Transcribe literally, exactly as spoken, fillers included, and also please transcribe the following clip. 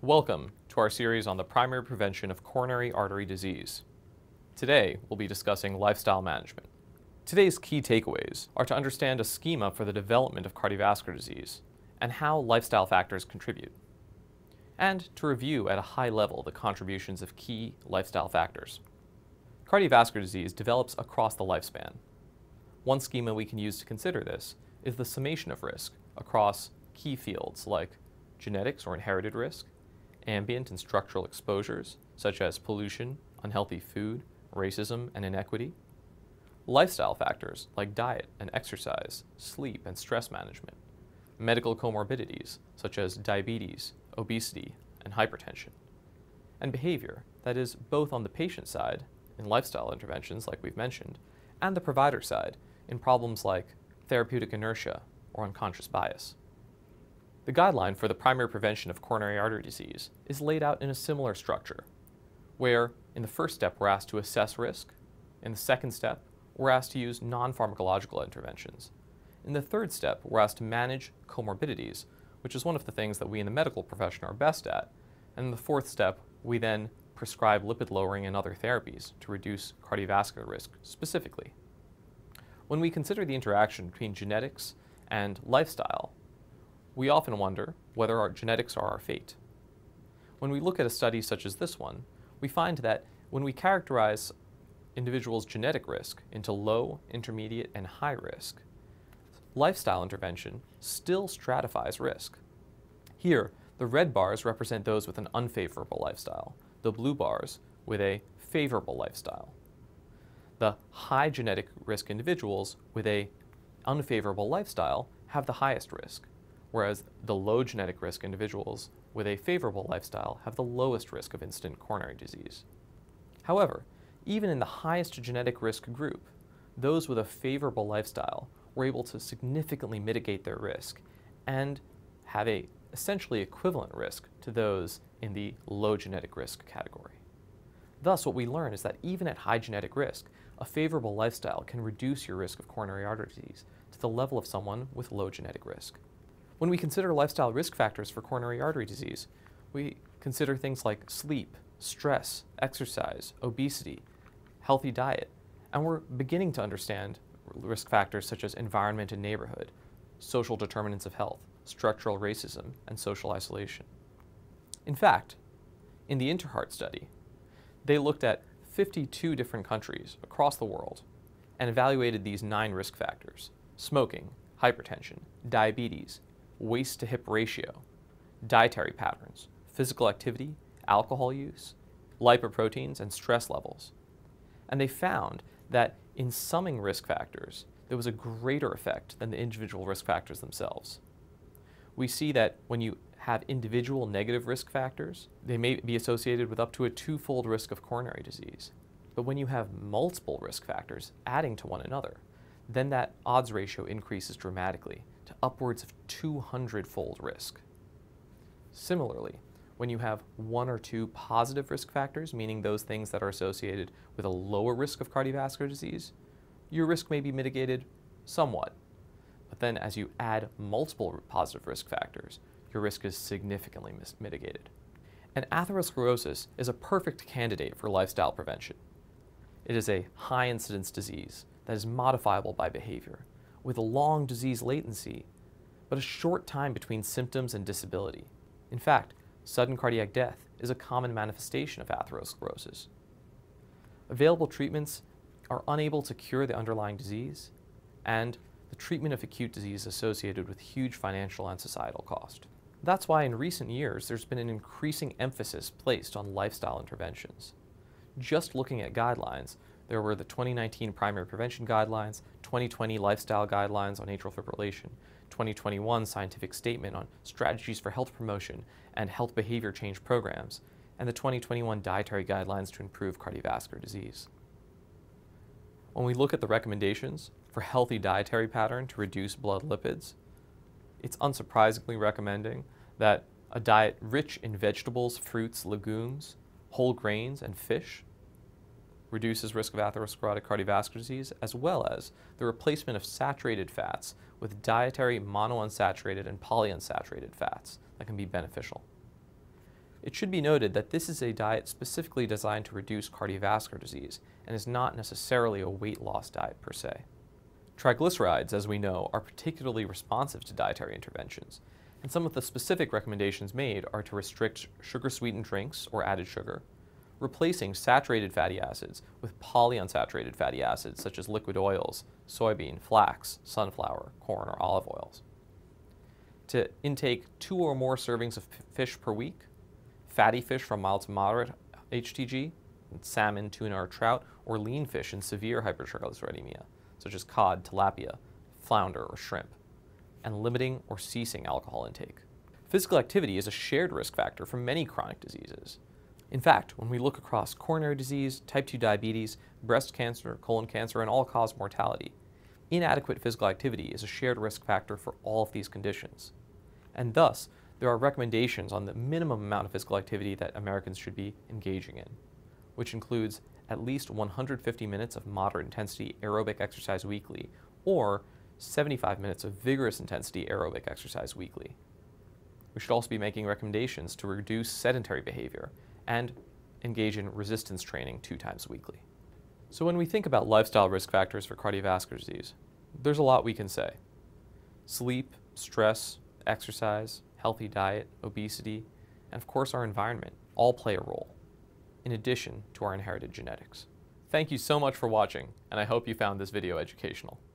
Welcome to our series on the primary prevention of coronary artery disease. Today, we'll be discussing lifestyle management. Today's key takeaways are to understand a schema for the development of cardiovascular disease and how lifestyle factors contribute, and to review at a high level the contributions of key lifestyle factors. Cardiovascular disease develops across the lifespan. One schema we can use to consider this is the summation of risk across key fields like genetics or inherited risk, ambient and structural exposures, such as pollution, unhealthy food, racism, and inequity, lifestyle factors like diet and exercise, sleep and stress management, medical comorbidities such as diabetes, obesity, and hypertension, and behavior that is both on the patient side in lifestyle interventions like we've mentioned, and the provider side in problems like therapeutic inertia or unconscious bias. The guideline for the primary prevention of coronary artery disease is laid out in a similar structure, where in the first step we're asked to assess risk, in the second step we're asked to use non-pharmacological interventions, in the third step we're asked to manage comorbidities, which is one of the things that we in the medical profession are best at, and in the fourth step we then prescribe lipid lowering and other therapies to reduce cardiovascular risk specifically. When we consider the interaction between genetics and lifestyle, we often wonder whether our genetics are our fate. When we look at a study such as this one, we find that when we characterize individuals' genetic risk into low, intermediate, and high risk, lifestyle intervention still stratifies risk. Here, the red bars represent those with an unfavorable lifestyle, the blue bars with a favorable lifestyle. The high genetic risk individuals with a unfavorable lifestyle have the highest risk, whereas the low genetic risk individuals with a favorable lifestyle have the lowest risk of incident coronary disease. However, even in the highest genetic risk group, those with a favorable lifestyle were able to significantly mitigate their risk and have a essentially equivalent risk to those in the low genetic risk category. Thus, what we learn is that even at high genetic risk, a favorable lifestyle can reduce your risk of coronary artery disease to the level of someone with low genetic risk. When we consider lifestyle risk factors for coronary artery disease, we consider things like sleep, stress, exercise, obesity, healthy diet, and we're beginning to understand risk factors such as environment and neighborhood, social determinants of health, structural racism, and social isolation. In fact, in the InterHeart study, they looked at fifty-two different countries across the world and evaluated these nine risk factors: smoking, hypertension, diabetes, waist-to-hip ratio, dietary patterns, physical activity, alcohol use, lipoproteins, and stress levels. And they found that in summing risk factors, there was a greater effect than the individual risk factors themselves. We see that when you have individual negative risk factors, they may be associated with up to a twofold risk of coronary disease. But when you have multiple risk factors adding to one another, then that odds ratio increases dramatically to upwards of two hundred fold risk. Similarly, when you have one or two positive risk factors, meaning those things that are associated with a lower risk of cardiovascular disease, your risk may be mitigated somewhat. But then as you add multiple positive risk factors, your risk is significantly mitigated. And atherosclerosis is a perfect candidate for lifestyle prevention. It is a high incidence disease that is modifiable by behavior, with a long disease latency, but a short time between symptoms and disability. In fact, sudden cardiac death is a common manifestation of atherosclerosis. Available treatments are unable to cure the underlying disease, and the treatment of acute disease is associated with huge financial and societal cost. That's why in recent years there's been an increasing emphasis placed on lifestyle interventions. Just looking at guidelines, there were the twenty nineteen Primary Prevention Guidelines, twenty twenty Lifestyle Guidelines on Atrial Fibrillation, twenty twenty-one Scientific Statement on Strategies for Health Promotion and Health Behavior Change Programs, and the twenty twenty-one Dietary Guidelines to Improve Cardiovascular Disease. When we look at the recommendations for healthy dietary pattern to reduce blood lipids, it's unsurprisingly recommending that a diet rich in vegetables, fruits, legumes, whole grains, and fish reduces risk of atherosclerotic cardiovascular disease, as well as the replacement of saturated fats with dietary monounsaturated and polyunsaturated fats that can be beneficial. It should be noted that this is a diet specifically designed to reduce cardiovascular disease and is not necessarily a weight loss diet per se. Triglycerides, as we know, are particularly responsive to dietary interventions, and some of the specific recommendations made are to restrict sugar-sweetened drinks or added sugar, replacing saturated fatty acids with polyunsaturated fatty acids such as liquid oils, soybean, flax, sunflower, corn, or olive oils. To intake two or more servings of fish per week, fatty fish from mild to moderate H T G, salmon, tuna, or trout, or lean fish in severe hypertriglyceridemia, such as cod, tilapia, flounder, or shrimp, and limiting or ceasing alcohol intake. Physical activity is a shared risk factor for many chronic diseases. In fact, when we look across coronary disease, type two diabetes, breast cancer, colon cancer, and all-cause mortality, inadequate physical activity is a shared risk factor for all of these conditions. And thus, there are recommendations on the minimum amount of physical activity that Americans should be engaging in, which includes at least one hundred fifty minutes of moderate intensity aerobic exercise weekly, or seventy-five minutes of vigorous intensity aerobic exercise weekly. We should also be making recommendations to reduce sedentary behavior and engage in resistance training two times weekly. So when we think about lifestyle risk factors for cardiovascular disease, there's a lot we can say. Sleep, stress, exercise, healthy diet, obesity, and of course our environment all play a role, in addition to our inherited genetics. Thank you so much for watching, and I hope you found this video educational.